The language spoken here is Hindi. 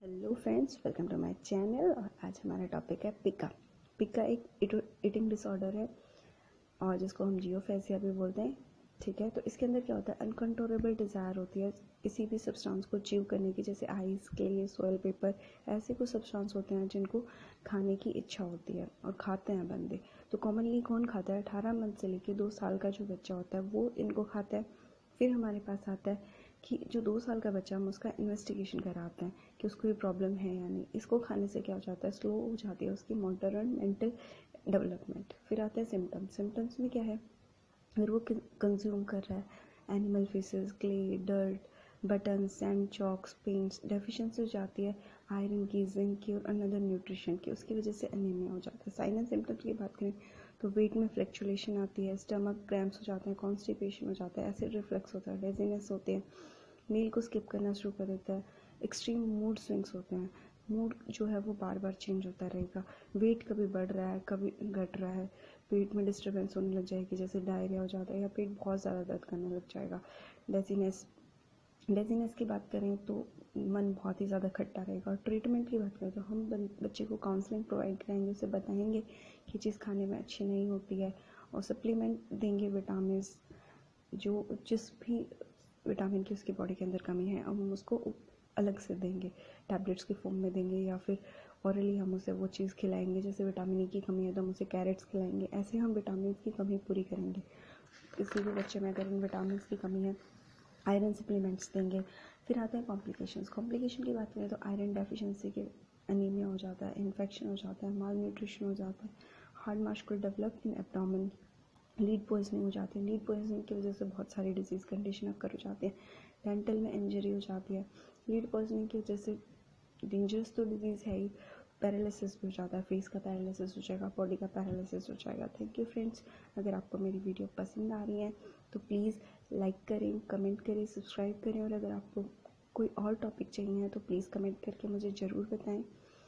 Hello friends, welcome to my channel. और आज हमारा टॉपिक है पिका। पिका एक ईटिंग डिसऑर्डर है और जिसको हम जियोफेसिया भी बोलते हैं। ठीक है, तो इसके अंदर क्या होता है, अनकंट्रोलेबल डिज़ायर होती है किसी भी सब्सटेंस को च्यू करने की, जैसे आइस, क्ले, सॉइल पेपर, ऐसे कुछ सब्सटेंस होते हैं जिनको खाने की इच्छा होती है और खाते हैं बंदे। तो कॉमनली कौन खाता है? 18 मंथ से लेकर 2 साल का जो बच्चा होता है वो इनको खाता है। फिर हमारे पास आता है कि जो 2 साल का बच्चा, हम उसका इन्वेस्टिगेशन कराते हैं कि उसको ये प्रॉब्लम है या नहीं। इसको खाने से क्या हो जाता है, स्लो हो जाती है उसकी मोटर एंड मेंटल डेवलपमेंट। फिर आता है सिम्टम्स। सिम्टम्स में क्या है, अगर वो कंज्यूम कर रहा है animal faeces, clay, dirt, button, sand, chalks, paints, deficiency हो जाती है आयरन की, जिंक की और अनदर न्यूट्रिशन की। उसकी वजह से एनीमिया हो जाता है। साइन एंड सिम्टम्स की बात करें तो वेट में फ्लक्चुएशन आती है, स्टमक क्रैम्प्स हो जाते हैं, कॉन्स्टिपेशन हो जाता है, एसिड रिफ्लक्स होता है, डेजीनेस होते हैं, मील को स्किप करना शुरू कर देता है, एक्सट्रीम मूड स्विंग्स होते हैं, मूड जो है वो बार बार चेंज होता रहेगा, वेट कभी बढ़ रहा है कभी घट रहा है, पेट में डिस्टर्बेंस होने लग जाएगी, जैसे डायरिया हो जाता है या पेट बहुत ज़्यादा दर्द करने लग जाएगा, डेजीनेस। डेजीनेस की बात करें तो मन बहुत ही ज़्यादा खट्टा रहेगा। और ट्रीटमेंट की बात करें तो हम बच्चे को काउंसलिंग प्रोवाइड कराएंगे, उसे बताएंगे कि चीज़ खाने में अच्छी नहीं होती है, और सप्लीमेंट देंगे विटामिन, जो जिस भी विटामिन की उसकी बॉडी के अंदर कमी है हम उसको अलग से देंगे, टैबलेट्स की फॉर्म में देंगे, या फिर औरली हम उसे वो चीज़ खिलाएंगे। जैसे विटामिन ई की कमी है तो हम उसे कैरेट्स खिलाएंगे। ऐसे हम विटामिन की कमी पूरी करेंगे। किसी भी बच्चे में अगर इन विटामिन की कमी है, आयरन सप्लीमेंट्स देंगे। फिर आते हैं कॉम्प्लिकेशंस। कॉम्प्लिकेशन की बात करें तो आयरन डेफिशिएंसी के एनीमिया हो जाता है, इन्फेक्शन हो जाता है, माल न्यूट्रिशन हो जाता है, hard muscular develop in abdomen, lead poisoning हो जाती है। लीड पॉइजनिंग की वजह से बहुत सारी डिजीज़ कंडीशन अक्कर हो जाती है। डेंटल में इंजरी हो जाती है। लीड पॉइजनिंग की वजह से डेंजरस तो डिजीज़ है ही, पैरालिसिस भी हो जाता है, फेस का पैरालिसिस हो जाएगा, बॉडी का पैरालिसिस हो जाएगा। Thank you friends. अगर आपको मेरी वीडियो पसंद आ रही है तो प्लीज़ लाइक करें, कमेंट करें, सब्सक्राइब करें, और अगर आपको कोई और टॉपिक चाहिए तो प्लीज़ कमेंट करके मुझे ज़रूर बताएं।